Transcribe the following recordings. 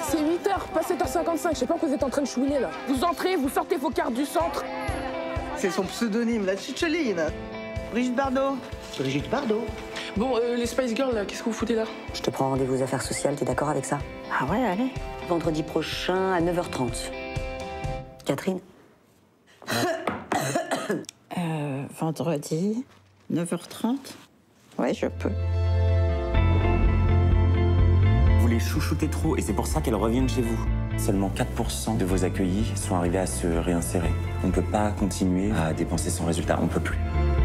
C'est 8h, pas 7h55. Je sais pas pourquoi vous êtes en train de chouiner là. Vous entrez, vous sortez vos cartes du centre. C'est son pseudonyme, la Chicheline. Brigitte Bardot. Brigitte Bardot. Bon, les Spice Girls là, qu'est-ce que vous foutez là? Je te prends rendez-vous aux affaires sociales, t'es d'accord avec ça? Ah ouais, allez. Vendredi prochain à 9h30. Catherine? Vendredi, 9h30. Ouais, je peux. Vous les chouchoutez trop et c'est pour ça qu'elles reviennent chez vous. Seulement 4% de vos accueillis sont arrivés à se réinsérer. On ne peut pas continuer à dépenser sans résultat, on ne peut plus.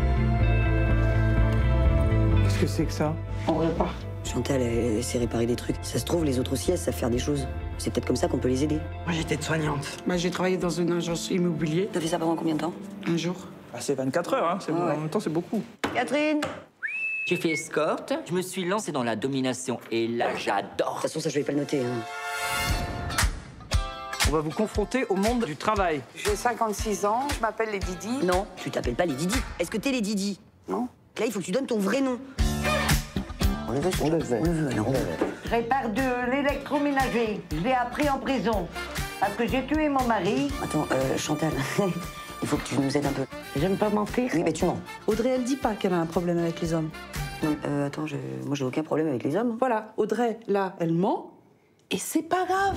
Qu'est-ce que c'est que ça? On repart. Chantal, elle sait réparer des trucs. Ça se trouve, les autres aussi, elles savent faire des choses. C'est peut-être comme ça qu'on peut les aider. Moi, j'étais soignante. J'ai travaillé dans une agence immobilière T'as fait ça pendant combien de temps? un jour. Ah, c'est 24 heures, hein. En même temps, c'est beaucoup. Catherine! J'ai fait escorte, je me suis lancé dans la domination et là j'adore. De toute façon, ça, je vais pas le noter. Hein. On va vous confronter au monde du travail. J'ai 56 ans, je m'appelle les Didi. Non, tu t'appelles pas les Didi. Est-ce que t'es les Didi? Non. Là, il faut que tu donnes ton vrai nom. On le veut, On le veut. On le veut, alors on le veut. Je répare de l'électroménager. Je l'ai appris en prison. Parce que j'ai tué mon mari. Attends, Chantal, il faut que tu nous aides un peu. J'aime pas mentir. Oui, mais tu mens. Audrey, elle dit pas qu'elle a un problème avec les hommes. Non, attends, moi, j'ai aucun problème avec les hommes. Voilà, Audrey, là, elle ment. Et c'est pas grave.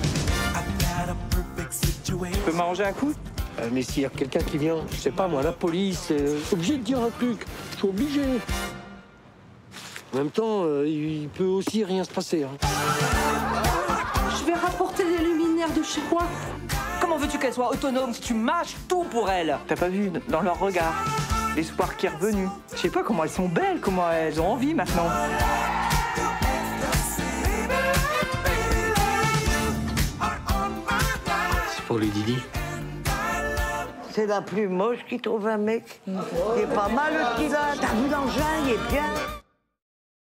Tu peux m'arranger un coup? Mais s'il y a quelqu'un qui vient, je sais pas moi, la police, obligé de dire un truc. Je suis obligé. En même temps, il peut aussi rien se passer. Hein. Je vais rapporter les luminaires de chez moi. Comment veux-tu qu'elle soit autonome si tu mâches tout pour elle? T'as pas vu dans leur regard l'espoir qui est revenu. Je sais pas comment elles sont belles, comment elles ont envie maintenant. C'est pour les Didi. C'est la plus moche qui trouve un mec. Il est pas mal le qu'il a. T'as vu l'engin, il est bien.